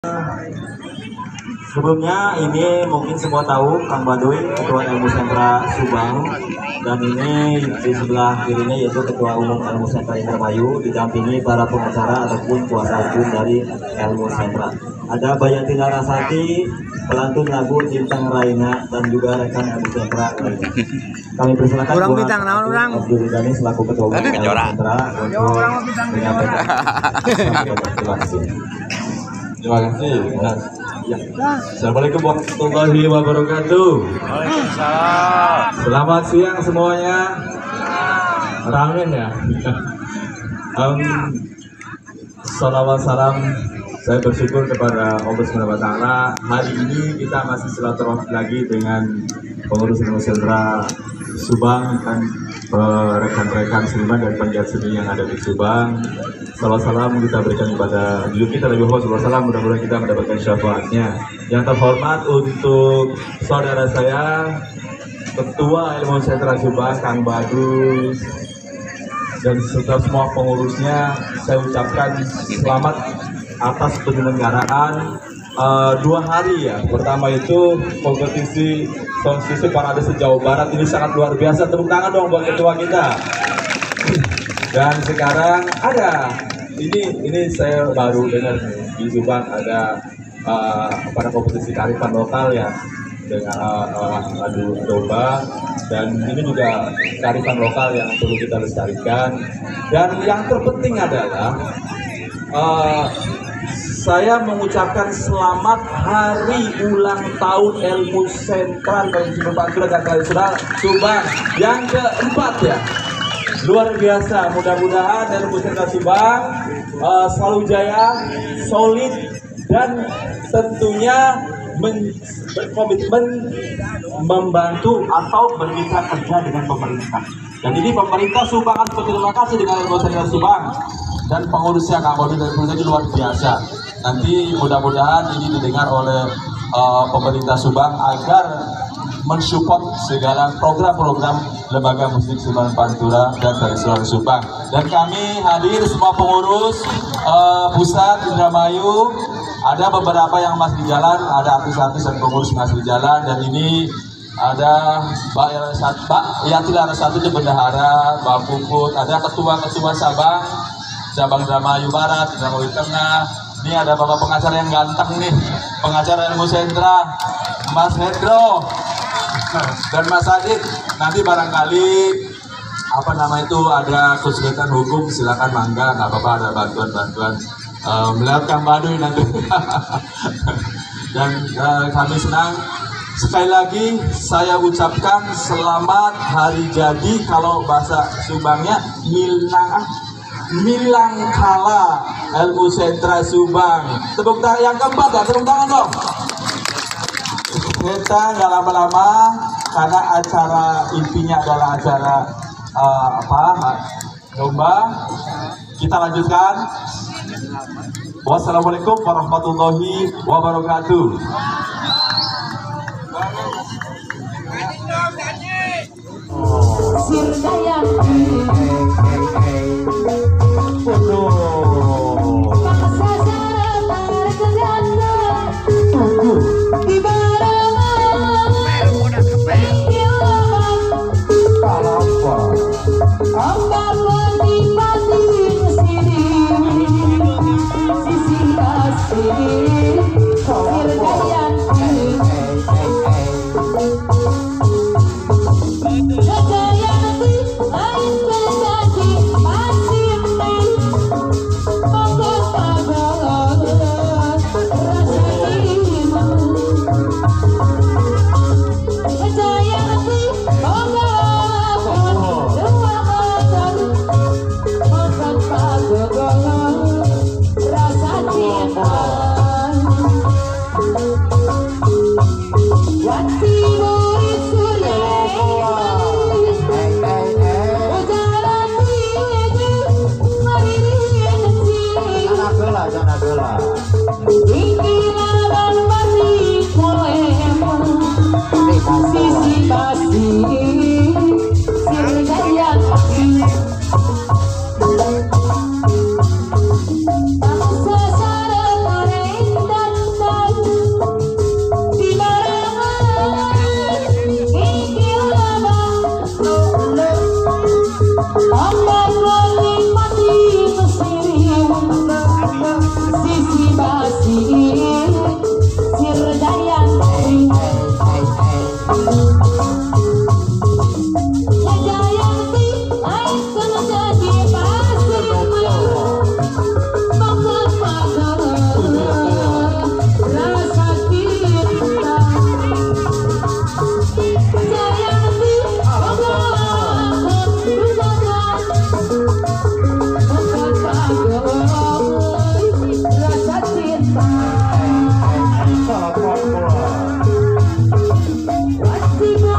Sebelumnya ini mungkin semua tahu Kang Baduy, Ketua Ilmu Sentra Subang, dan ini di sebelah kirinya yaitu Ketua Umum Ilmu Sentra Indramayu, didampingi para pengacara ataupun kuasa hukum dari Ilmu Sentra. Ada Bayati Larasati, pelantun lagu Bintang Raina, dan juga rekan Ilmu Sentra lainnya. Kami persilakan Urang buat bintang, naon urang? Abdul Ghani selaku Ketua Umum Ilmu Sentra untuk menyampaikan. Terima kasih. Terima kasih. Ya. Assalamualaikum warahmatullahi wabarakatuh. Waalaikumsalam. Selamat siang semuanya. Ramen ya. Salawat salam. Saya bersyukur kepada Allah Subhanahu wa Ta'ala. Hari ini kita masih silaturahmi lagi dengan pengurus Ilmu Sentra Subang dan rekan-rekan seniman dan penggiat seni yang ada di Subang. Salam kita berikan kepada diri kita Nabi Muhammad SAW, mudah-mudahan kita mendapatkan syafaatnya. Yang terhormat untuk saudara saya, Ketua Ilmu Sentra Subang, Kang Baduy, dan serta semua pengurusnya, saya ucapkan selamat atas penyelenggaraan 2 hari ya. Pertama itu kompetisi Songsusu Parade se-Jawa Barat, ini sangat luar biasa. Tepuk tangan dong buat ketua kita. Dan sekarang ada ini saya baru dengar di Subang ada pada kompetisi kearifan lokal ya dengan adu domba, dan ini juga kearifan lokal yang perlu kita lestarikan. Dan yang terpenting adalah saya mengucapkan selamat hari ulang tahun Ilmu Sentra Subang yang keempat ya. Luar biasa, mudah-mudahan Ilmu Sentra Subang selalu jaya, solid, dan tentunya berkomitmen membantu atau bermitra kerja dengan pemerintah. Dan ini pemerintah Subang harus berterima kasih dengan Ilmu Sentra Subang dan pengurusnya Kang Baduy dan pengurusnya luar biasa. Nanti mudah-mudahan ini didengar oleh pemerintah Subang agar mensupport segala program-program Lembaga Musik Subang Pantura dan Tradisional Subang. Dan kami hadir semua pengurus pusat Indramayu, ada beberapa yang masih di jalan, ada artis-artis dan pengurus masih di jalan, dan ini ada Mbak Yati Larasati Bendahara, Mbak Puput, ada ketua-ketua cabang Indramayu Barat, Indramayu Tengah. Ini ada bapak pengacara yang ganteng nih, pengacara Ilmu Sentra, Mas Hendro dan Mas Adit. Nanti barangkali ada kesulitan hukum, silakan mangga, nggak apa-apa, ada bantuan melihat Kang Baduy nanti. Dan kami senang. Sekali lagi saya ucapkan selamat hari jadi, kalau bahasa Subangnya Milangkala Ilmu Sentra Subang. Tepuk tangan yang keempat ya, tepuk tangan dong. Kita nggak lama-lama karena acara intinya adalah acara domba. Kita lanjutkan. Wassalamualaikum warahmatullahi wabarakatuh. Salam Papua. Wasibu